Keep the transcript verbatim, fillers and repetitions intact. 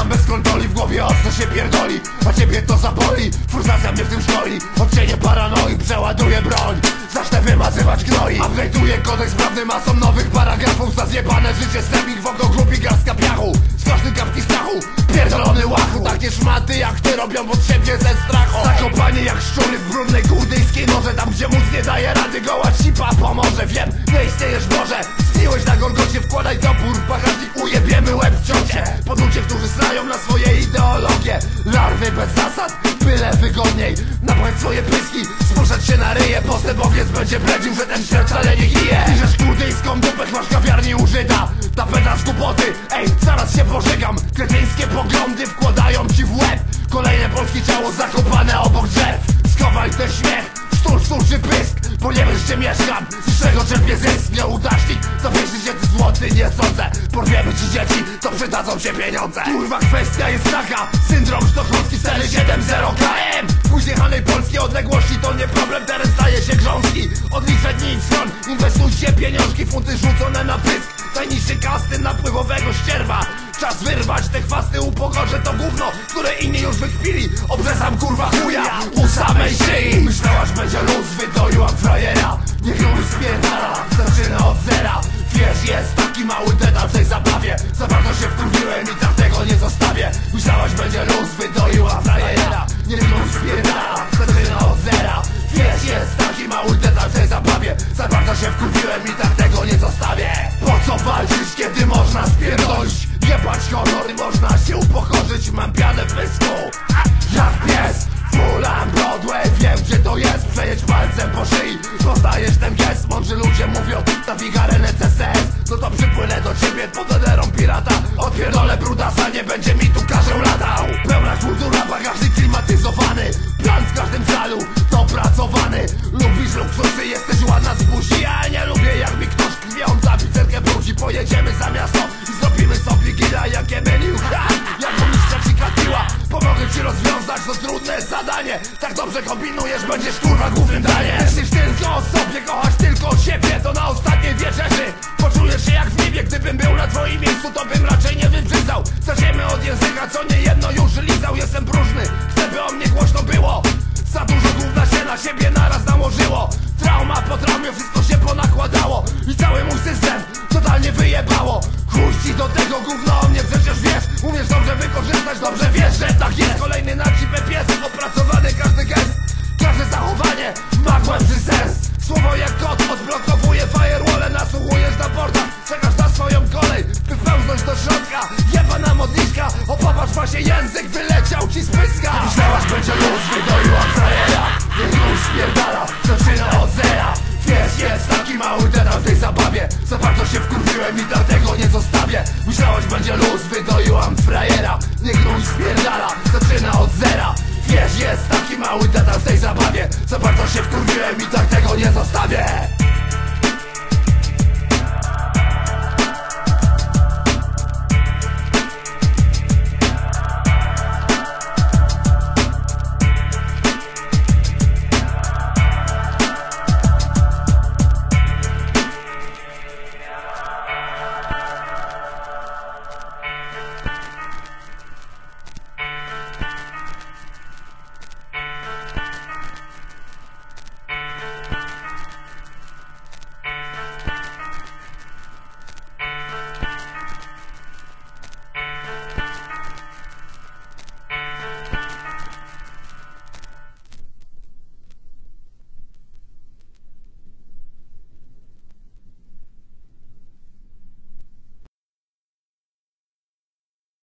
Mam bez kontroli, w głowie ostro się pierdoli, a ciebie to zaboli. Frustracja mnie w tym szkoli, odcienie paranoi. Przeładuję broń, zacznę wymazywać gnoi. Upgrade'uję kodeks prawny masą nowych paragrafów. Za zjebane życie stępik wokół grupi garstka piachu. Skoczny kapki strachu, pierdolony łachu. Takie szmaty jak ty robią od siebie ze strachu. Zakopanie jak szczury w brudnej kurdyjskiej noże. Tam gdzie móc nie daje rady, goła cipa pomoże. Wiem, nie istniejesz Boże, zgniłeś na Golgocie. Wkładaj topór w bagażnik, ujebiemy łeb w ciocie. Pod ludzie, którzy znają na swoje ideologie. Larwy bez zasad, byle wygodniej. Napchać swoje pyski, spuszczać się na ryje. Postępowiec będzie bredził, że ten świat wcale nie gije. Piszesz kurdyjską dupę, masz kawiarni u Żyda. Tapeta z głupoty, ej, zaraz się pożegam. Kretyńskie poglądy wkładają ci w łeb. Kolejne polskie ciało zakopane obok drzew. Schowaj ten śmiech, sztur, sztur czy pysk, bo nie wiesz gdzie mieszkam, z czego czerpię zysk. Nieudacznik, to wiesz, że ty złoty nie sądzę. Porwiemy ci dzieci, to przydadzą się pieniądze. Kurwa, kwestia jest taka, syndrom sztokholmski cztery siedem zero K M. W ujechanej polskiej odległości to nie problem, teren staje się grząski. Odliczę dni w stron, inwestujcie pieniążki, funty rzucone na pysk. Najniższy kasty napływowego ścierwa. Czas wyrwać te chwasty, upokorze to gówno, które inni już wykpili. Obrzezam kurwa chuja u samej szyi. Myślałaś będzie luz, wydoiłam frajera. Niech ją spierdala, zaczyna od zera. Wiesz, jest taki mały detal w tej zabawie. Za bardzo się wkurwiłem i dlatego nie zostawię. Myślałaś będzie luz, wydoiłam frajera. Niech ją spierdala, zaczyna od zera. Wiesz, jest taki mały detal w tej zabawie. Za bardzo się wkurwiłem i dlatego nie zostawię. Po co walczyć, kiedy można spierdolić? Jebać honor, można się upokorzyć. Mam pianę w pysku jak pies. Fulam Broadway, wiem gdzie to jest. Przejedź palcem po szyi, poznajesz ten gest. Mądrzy ludzie mówią, na figarę N C S. No to przypłynę do ciebie pod oderą pirata. Odpierdolę brudasa, nie będzie mi tu każą latał. Pełna kultura, bagażnik klimatyzowany. Plan w każdym calu, dopracowany. Lubisz luksusy, jesteś ładna z buzi. Ja nie lubię jak mi ktoś krwią za pizzerkę brudzi. Pojedziemy za miasto i zrobimy sobie gila jak Emeliu. Jak mistrza ci katiła, pomogę ci rozwiązać to trudne zadanie. Tak dobrze kombinujesz, będziesz kurwa głównym daniem. Myślisz tylko o sobie, kochasz tylko o siebie. To na ostatniej wieczerzy poczujesz się jak w niebie. Gdybym był na twoim miejscu, to bym raczej nie wybrzydzał. Zaczniemy od języka, co nie jedno już lizał. Jestem próżny, chcę by o mnie głośno było. Za dużo gówna się na siebie naraz nałożyło. Trauma po traumie, wszystko się ponakładało. I cały mój system totalnie wyjebało. Chuj ci do tego gówno o mnie, przecież wiesz. Umiesz dobrze wykorzystać, dobrze wiesz, że tak jest. Kolejny na cipę pies, opracowany każdy gest. Każde zachowanie ma głębszy sens. Słowo jak kot odblokowuje firewall. Nasłuchujesz na portach, czekasz na swoją kolej, by wpełznąć do środka. Jebana modliszka, o popatrz ma się język, wyleciał ci z pyska. Myślałaś będzie luz, wydoiłam frajera. Niech luz spierdala, zaczyna od zera. Wiesz, jest taki mały detal w tej zabawie. Za bardzo się wkurwiłem i dlatego nie zostawię. Myślałaś będzie luz, wydoiłam frajera. Niech luz spierdala, zaczyna od zera. Wiesz, jest taki mały detal w tej zabawie. Za bardzo się wkurwiłem i dlatego nie zostawię.